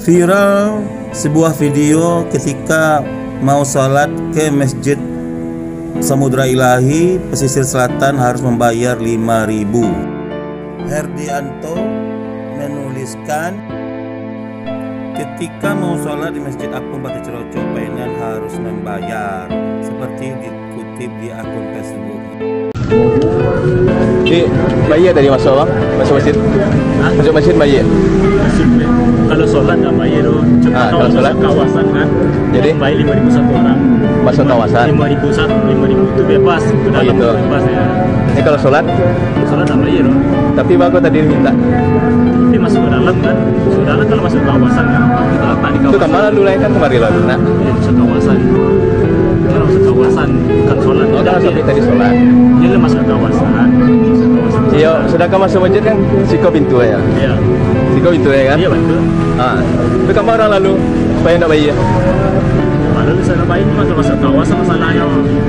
Viral sebuah video ketika mau sholat ke Masjid Samudra Ilahi pesisir selatan harus membayar 5.000. Herdianto menuliskan, ketika mau sholat di Masjid Apung Batu Ceroco Painan harus membayar, seperti dikutip di akun Facebook. Bayar tadi masuk bang? Masuk masjid? Hah? Masuk masjid bayar? Kalau sholat nggak bayar dong. Kalau sholat kawasan kan? Jadi? Bayar 5.000 satu orang. Masuk kawasan? 5.000 itu bebas. Ke dalam gitu. Bebas ya. Ini kalau sholat? Sholat nggak bayar dong. Tapi bang kok tadi minta? Tapi masuk ke dalam kan? Masuk ke dalam kalau masuk kawasan kan? Kita letak di kawasan. Itu kemana dulu kan kemarin lalu nak? Ya, masuk kawasan. Kalau masuk kawasan bukan sholat. Oh kan sampai tadi sholat? Jadi masuk kawasan. Masuk kawasan. Iya, sedangkan masuk masjid kan siko pintu ya? Iya. Siko pintu ya kan? Iya betul. Itu kemana lalu? Supaya tidak bayar? Padahal di sana bayar cuma masuk kawasan masalahnya.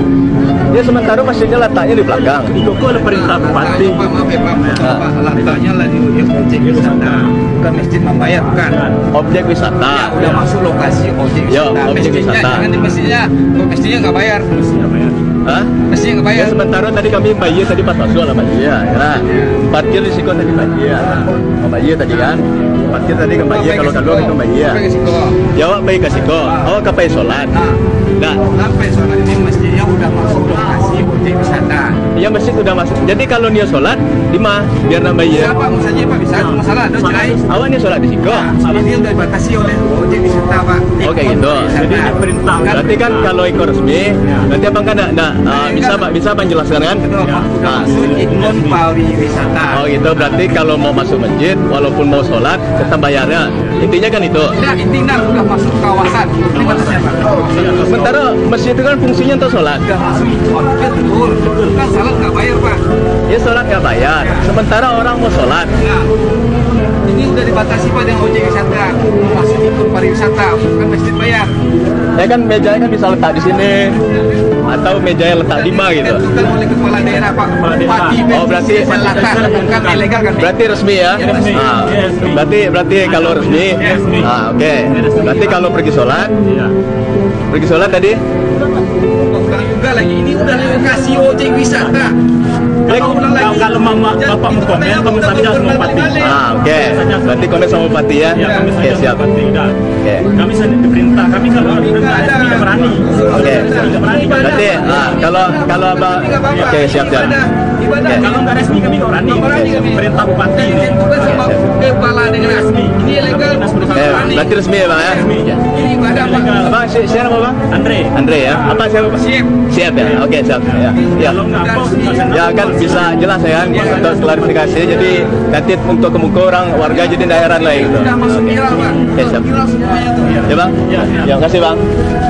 Ya sementara masjidnya letaknya di belakang. Di Koko ada perintah bupati. Maaf ya Pak, letaknya lah di objek wisata, bukan masjid membayar, bukan? Objek wisata. Ya, udah masuk lokasi objek Ya, wisata. objek Mestinya, wisata. jangan di mestinya nggak bayar. Hah? Mestinya nggak bayar. Ya sementara tadi kami bayar tadi pas masuk lah bayar. Ya. Parkir di siko tadi bayar. Bayar tadi kan? Parkir tadi kan bayar, kalau keluar itu bayar. Jawab baik ke siko. Oh kapai sholat. Nah, Sampai sholat ini mestinya udah masuk lokasi objek wisata. ya masjid udah masuk. Jadi kalau dia sholat di mana? Biar nak bayar. Siapa mau saja Pak, bisa itu masalah, ada cerai. Awak ni sholat di siko. Ini dia udah dibatasi oleh objek wisata Pak. Oh kayak gitu. Jadi ini perintah. Berarti kan kalau ikut resmi, nanti abang kan bisa abang jelaskan kan? Udah masuk ikon pariwisata. Oh gitu, berarti kalau mau masuk masjid, walaupun mau sholat, tetap bayarnya. Intinya kan itu. Tidak, intinya udah masuk kawasan. Ini batasnya Pak. Sementara masjid itu kan fungsinya untuk sholat. Udah masuk ikon, betul. Kan salat nggak bayar Pak. Ya sholat nggak bayar. Sementara orang mau sholat. Nah, ini udah dibatasi Pak dengan objek wisata. Masuk ikon pariwisata, bukan masjid bayar. Ya kan mejanya kan bisa letak di sini, atau mejanya letak di mana gitu. Bukan oleh kepala daerah Pak. Bupati Oh berarti selatan, bukan ilegal kan? berarti resmi ya? Resmi. Ah, Ya, resmi. berarti kalau resmi, Resmi. Oke. Berarti kalau pergi sholat, tadi. Bukan juga lagi, ini udah lokasi objek wisata. Kalau mama bapak mau komen, kamu saja sama bupati. Oke. Berarti komen sama bupati ya? Ya, kami Oke saja siap. bupati. Udah. Oke. Kami saja diperintah. Kami kalau tidak berani. Oke. Tidak berani. Berarti kalau abang, oke siap siap. Ibadah Kalau nggak resmi kami nggak berani. Perintah bupati ini. bukan sama kepala daerah. Ini ilegal, bukan berani. Berarti resmi ya bang ya? Ini ibadah Pak. Abang siapa nama bang? Andre ya? Apa siapa? Siap. Siap ya? Oke siap. Ya. kalau nggak apa Ya kan bisa jelas ya kan untuk klarifikasi. Jadi nanti untuk kemuka orang warga jadi daerah lain gitu. Udah masuk viral Pak. Oke siap. Viral semuanya tuh. Ya bang? Ya, makasih bang.